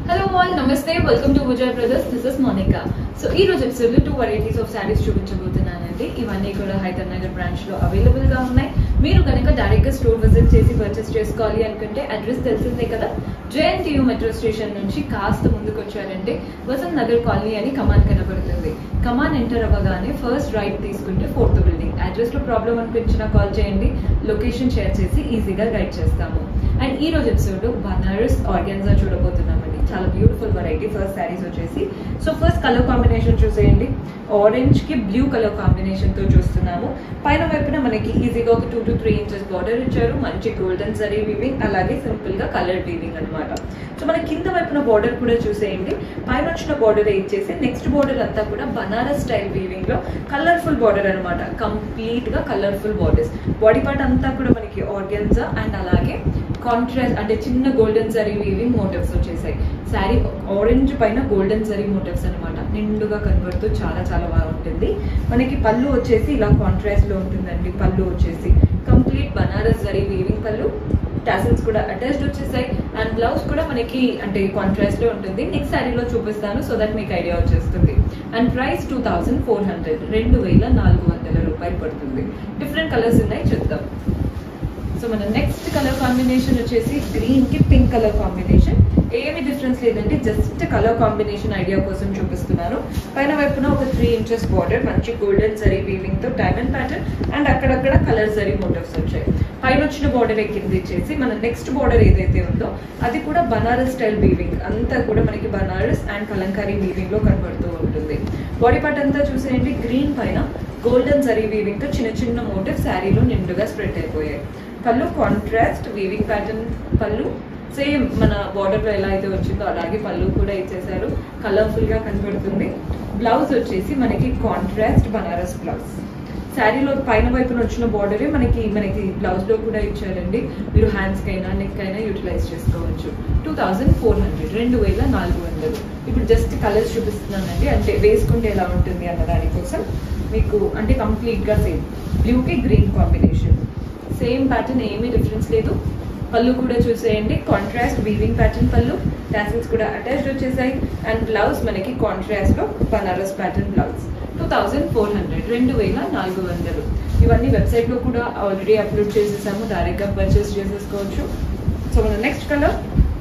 Hello all, Namaste, welcome to Vijay Brothers. This is Monica. So, ee roju episode lo 2 varieties of sarees చూపించబోతున్నానండి. ఇవన్నీ కూడా Hyder Nagar branch లో available గా ఉన్నాయి. మీరు కనుక డైరెక్ట్ గా స్టోర్ విజిట్ చేసి పర్చేస్ చేసుకోవాలి అనుకుంటే అడ్రస్ తెలిసిందే కదా. JNTU మెట్రో స్టేషన్ నుంచి కాస్త ముందుకు వచ్చారంటే వసంత్ నగర్ కాలనీ అని కమాన్ కనబడుతుంది. కమాన్ ఎంటర్ అవ్వగానే ఫస్ట్ రైట్ తీసుకుంటే 4th బిల్డింగ్. అడ్రస్ లో ప్రాబ్లం అనిపించినా కాల్ చేయండి, లొకేషన్ షేర్ చేసి ఈజీగా గైడ్ చేస్తాము. అండ్ ఈ రోజు ఎపిసోడ్ బనారస్ ఆర్గాన్జా చూడబోతున్నామండి. చాలా బ్యూటిఫుల్ వెరైటీ ఫస్ట్ శారీస్ వచ్చేసి. సో ఫస్ట్ కలర్ కాంబినేషన్ చూసేయండి. ఆరెంజ్ కి బ్లూ కలర్ కాంబినేషన్ తో చూస్తున్నాము. పైన వైపున మనకి ఈజీగా ఒక 2 to 3 ఇంచెస్ బార్డర్ ఇచ్చారు. మంచి గోల్డెన్ జరీ వీవింగ్, అలాగే సింపుల్ గా కలర్ వీవింగ్ అనమాట. సో మన కింద వైపున బార్డర్ కూడా చూసేయండి. పైన వచ్చిన బార్డర్ ఇచ్చేసి నెక్స్ట్ బార్డర్ అంతా కూడా బనారస్ స్టైల్ వీవింగ్ లో కలర్ఫుల్ బార్డర్ అనమాట. కంప్లీట్ గా కలర్ఫుల్ బార్డర్స్. బాడీ పార్ట్ అంతా కూడా మనకి ఆర్గాన్జా అండ్ అలాగే కాంట్రాస్ట్ అంటే చిన్న గోల్డెన్ జరీ వీవింగ్ మోటివ్స్ వచ్చేసాయి. శారీ ఆరెంజ్ పైన గోల్డెన్ జరీ మోటివ్స్ అనమాట. నిండుగా కనబడుతూ చాలా చాలా బాగుంటుంది. మనకి పళ్ళు వచ్చేసి ఇలా కాంట్రాస్ట్ లో ఉంటుందండి. పళ్ళు వచ్చేసి కంప్లీట్ బనారస్ జరీ వీవింగ్ పళ్ళు, టాసిల్స్ కూడా అటాచ్డ్ వచ్చేసాయి. అండ్ బ్లౌజ్ కూడా మనకి అంటే కాంట్రాస్ట్ లో ఉంటుంది. నెక్స్ట్ శారీలో చూపిస్తాను సో దట్ మీకు ఐడియా వచ్చేస్తుంది. అండ్ ప్రైస్ 2400, 2400 రూపాయలు పడుతుంది. డిఫరెంట్ కలర్స్ ఉన్నాయి, చూద్దాం. సో మన నెక్స్ట్ కలర్ కాంబినేషన్ వచ్చేసి గ్రీన్ కి పింక్ కలర్ కాంబినేషన్. ఏమి డిఫరెన్స్ లేదంటే జస్ట్ కలర్ కాంబినేషన్ ఐడియా కోసం చూపిస్తున్నాను. పైన వైపున ఒక 3 ఇంచెస్ బార్డర్, మంచి గోల్డెన్ జరీ వీవింగ్ తో డైమండ్ ప్యాటర్న్ అండ్ అక్కడక్కడ కలర్ జరీ మోటివ్స్ వచ్చాయి. పైన వచ్చిన బార్డర్ కింద ఇచ్చేసి మన నెక్స్ట్ బార్డర్ ఏదైతే ఉందో అది కూడా బనారస్ స్టైల్ వీవింగ్. అంతా కూడా మనకి బనారస్ అండ్ కలంకారీ వీవింగ్ లో కనబడుతూ ఉంటుంది. బాడీ పార్ట్ అంతా చూసేయండి. గ్రీన్ పైన గోల్డెన్ జరీ వీవింగ్ తో చిన్న చిన్న మోటివ్ శారీలో నిండుగా స్ప్రెడ్ అయిపోయాయి. పళ్ళు కాంట్రాస్ట్ వీవింగ్ ప్యాటర్న్ పళ్ళు, సేమ్ మన బార్డర్ లో ఎలా అయితే వచ్చిందో అలాగే పళ్ళు కూడా ఇచ్చేసారు. కలర్ఫుల్ గా కనబడుతుంది. బ్లౌజ్ వచ్చేసి మనకి కాంట్రాస్ట్ బనారస్ బ్లౌజ్. శారీలో పైన వైపున వచ్చిన బార్డరే మనకి బ్లౌజ్ లో కూడా ఇచ్చారండి. మీరు హ్యాండ్స్ కైనా నెక్ అయినా యూటిలైజ్ చేసుకోవచ్చు. 2400, 2400. ఇప్పుడు జస్ట్ కలర్స్ చూపిస్తున్నానండి, అంటే వేసుకుంటే ఎలా ఉంటుంది అన్న దానికోసం. మీకు అంటే కంప్లీట్ గా సేమ్ బ్లూ కి గ్రీన్ కాంబినేషన్, సేమ్ ప్యాటర్న్, ఏమీ డిఫరెన్స్ లేదు. పళ్ళు కూడా చూసేయండి. కాంట్రాస్ట్ వీవింగ్ ప్యాటర్న్ పళ్ళు, టాసిల్స్ కూడా అటాచ్డ్ వచ్చేసాయి. అండ్ బ్లౌజ్ మనకి కాంట్రాస్ట్ లో బనారస్ ప్యాటర్న్ బ్లౌజ్. 2400, 2400. ఇవన్నీ వెబ్సైట్ లో కూడా ఆల్రెడీ అప్లోడ్ చేసేసాము, డైరెక్ట్ గా పర్చేస్ చేసేసుకోవచ్చు. సో మన next colour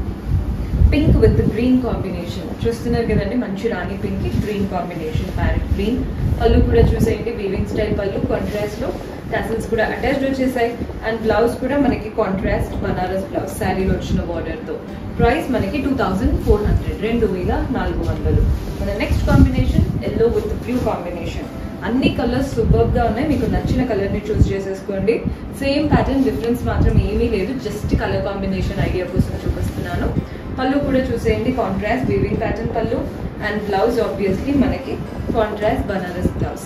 pink with green combination చూస్తున్నారు కదండి. మంచి రాణి పింక్ కి గ్రీన్ కాంబినేషన్, ప్యారెట్ గ్రీన్. పళ్ళు కూడా చూసేయండి. వీవింగ్ స్టైల్ పళ్ళు కాంట్రాస్ట్ లో, టాసిల్స్ కూడా అటాచ్డ్ వచ్చేసాయి. అండ్ బ్లౌజ్ కూడా మనకి కాంట్రాస్ట్ బనారస్ బ్లౌజ్ శారీలో వచ్చిన బార్డర్ తో. ప్రైస్ మనకి 2400, 2400. మన next combination yellow with blue combination. అన్ని కలర్స్ సూపర్ గా ఉన్నాయి. మీకు నచ్చిన కలర్ ని చూస్ చేసేసుకోండి. సేమ్ ప్యాటర్న్, డిఫరెన్స్ మాత్రం ఏమీ లేదు. జస్ట్ కలర్ కాంబినేషన్ ఐడియా కోసం చూపిస్తున్నాను. పళ్ళు కూడా చూసేయండి. కాంట్రాస్ట్ వీవింగ్ ప్యాటర్న్ పళ్ళు అండ్ బ్లౌజ్ ఆబ్వియస్లీ మనకి కాంట్రాస్ట్ బనారస్ బ్లౌజ్.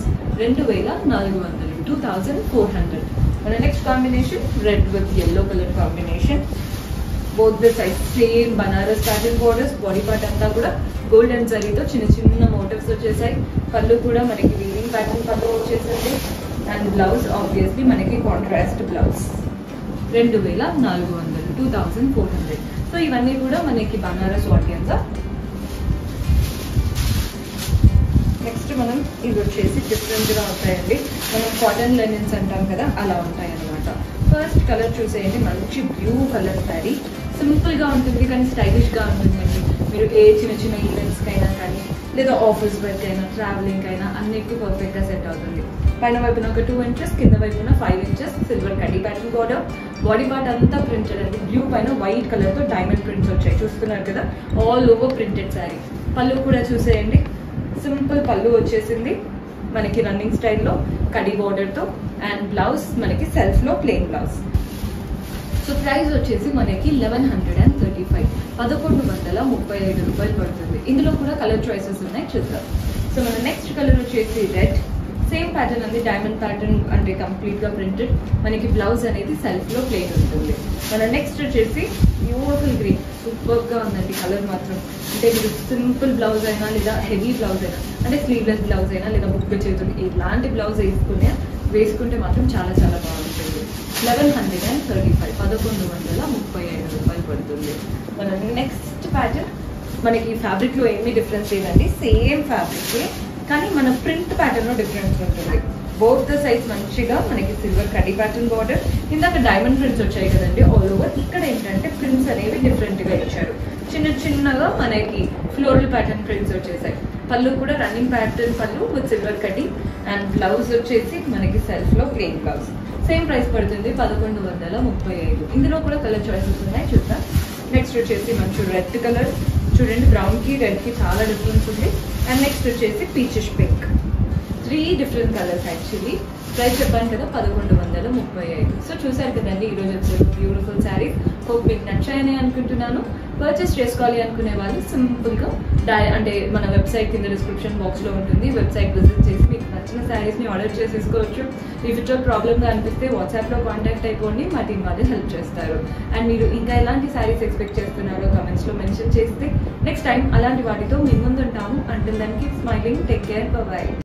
2400, 2400. మన next combination red with yellow colour combination. Both the side same Banaras pattern borders. Body part అంతా కూడా గోల్డెన్ జరీతో చిన్న చిన్న మోటివ్స్ వచ్చేసాయి. పళ్ళు కూడా మనకి వీవింగ్ ప్యాటర్న్ పళ్ళు వచ్చేసింది. అండ్ బ్లౌజ్ ఆబ్వియస్లీ మనకి కాంట్రాస్ట్ బ్లౌజ్. 2400, 2400. సో ఇవన్నీ కూడా మనకి బనారస్ ఆర్గాన్జా. నెక్స్ట్ మనం ఇవి వచ్చేసి డిఫరెంట్ గా ఉంటాయండి. మనం కాటన్ లెనిన్స్ అంటాం కదా, అలా ఉంటాయి అనమాట. ఫస్ట్ కలర్ చూసేయండి. మంచి బ్లూ కలర్ శారీ. సింపుల్ గా ఉంటుంది కానీ స్టైలిష్ గా ఉంటుందండి. మీరు ఏ చిన్న చిన్న ఈవెంట్స్ కైనా కానీ లేదా ఆఫీస్ వర్క్ అయినా ట్రావెలింగ్ అయినా అన్నిటికీ పర్ఫెక్ట్ గా సెట్ అవుతుంది. పైన వైపున ఒక 2 ఇంచెస్, కింద వైపున 5 ఇంచెస్ సిల్వర్ కడ్డీ ప్యాటర్న్ బార్డర్. బాడీ పార్ట్ అంతా ప్రింటెడ్ అండి. బ్లూ పైన వైట్ కలర్ తో డైమండ్ ప్రింట్స్ వచ్చాయి. చూస్తున్నారు కదా, ఆల్ ఓవర్ ప్రింటెడ్ శారీ. పళ్ళు కూడా చూసేయండి. సింపుల్ పళ్ళు వచ్చేసింది మనకి రన్నింగ్ స్టైల్లో కడీ బార్డర్ తో. అండ్ బ్లౌజ్ మనకి సెల్ఫ్ లో ప్లెయిన్ బ్లౌజ్. సో ప్రైస్ వచ్చేసి మనకి 1135, 1135 రూపాయలు పడుతుంది. ఇందులో కూడా కలర్ చాయిసెస్ ఉన్నాయి, చూద్దాం. సో మన నెక్స్ట్ కలర్ వచ్చేసి రెడ్. సేమ్ ప్యాటర్న్ అండి, డైమండ్ ప్యాటర్న్ అంటే కంప్లీట్ గా ప్రింటెడ్. మనకి బ్లౌజ్ అనేది సెల్ఫ్ లో ప్లెయిన్ ఉంటుంది. మన నెక్స్ట్ వచ్చేసి బ్యూటిఫుల్ గ్రీన్. సూపర్ గా ఉందండి కలర్ మాత్రం. అంటే మీరు సింపుల్ బ్లౌజ్ అయినా లేదా హెవీ బ్లౌజ్ అయినా అంటే స్లీవ్లెస్ బ్లౌజ్ అయినా లేదా బుక్ చేతులు ఇలాంటి బ్లౌజ్ వేసుకుంటే మాత్రం చాలా చాలా బాగుంటుంది. 1135, 1135 రూపాయలు పడుతుంది. మన నెక్స్ట్ ప్యాటర్న్ మనకి ఫ్యాబ్రిక్ లో ఏమీ డిఫరెన్స్ లేదండి, సేమ్ ఫ్యాబ్రిక్ కానీ మన ప్రింట్ ప్యాటర్న్ లో డిఫరెన్స్ ఉంటుంది. బోత్ ద సైజ్ మంచిగా మనకి సిల్వర్ కడ్డీ ప్యాటర్న్ బార్డర్, ఇందాక డైమండ్ ప్రింట్స్ వచ్చాయి కదండి ఆల్ ఓవర్. ఇక్కడ ఏంటంటే ప్రింట్స్ అనేవి డిఫరెంట్ గా ఇచ్చారు, చిన్నగా మనకి ఫ్లోరల్ ప్యాటర్న్ ప్రింట్స్ వచ్చేసాయి. పళ్ళు కూడా రన్నింగ్ ప్యాటర్న్ పళ్ళు విత్ సిల్వర్ కడ్డీ అండ్ బ్లౌజ్ వచ్చేసి మనకి సెల్ఫ్ లో ప్లెయిన్ బ్లౌజ్. సేమ్ ప్రైస్ పడుతుంది 1135. ఇందులో కూడా కలర్ చాయిసెస్ ఉన్నాయి, చూద్దాం. నెక్స్ట్ వచ్చేసి మంచి రెడ్ కలర్ చూడండి, బ్రౌన్ కి రెడ్ కి చాలా డిఫరెన్స్ ఉంది. అండ్ నెక్స్ట్ వచ్చేసి peachish pink, 3 different colours actually. Price చెప్పాను కదా 1135. సో చూసారు కదండి ఈరోజు వచ్చే బ్యూటిఫుల్ శారీస్. హోప్ మీకు నచ్చాయని అనుకుంటున్నాను. పర్చేస్ చేసుకోవాలి అనుకునే వాళ్ళు సింపుల్ గా అంటే మన వెబ్సైట్ కింద డిస్క్రిప్షన్ బాక్స్ లో ఉంటుంది, వెబ్సైట్ విజిట్ చేసి మీకు నచ్చిన శారీస్ ని ఆర్డర్ చేసేసుకోవచ్చు. ఈ ఫ్యూచర్ ప్రాబ్లమ్ గా అనిపిస్తే వాట్సాప్ లో కాంటాక్ట్ అయిపోండి, మా టీం వాళ్ళు హెల్ప్ చేస్తారు. అండ్ మీరు ఇంకా ఎలాంటి శారీస్ ఎక్స్పెక్ట్ చేస్తున్నారో కమెంట్స్ లో మెన్షన్ చేస్తే నెక్స్ట్ టైం అలాంటి వాటితో మీ ముందు ఉంటాము. Until then keep smiling, take care, bye by.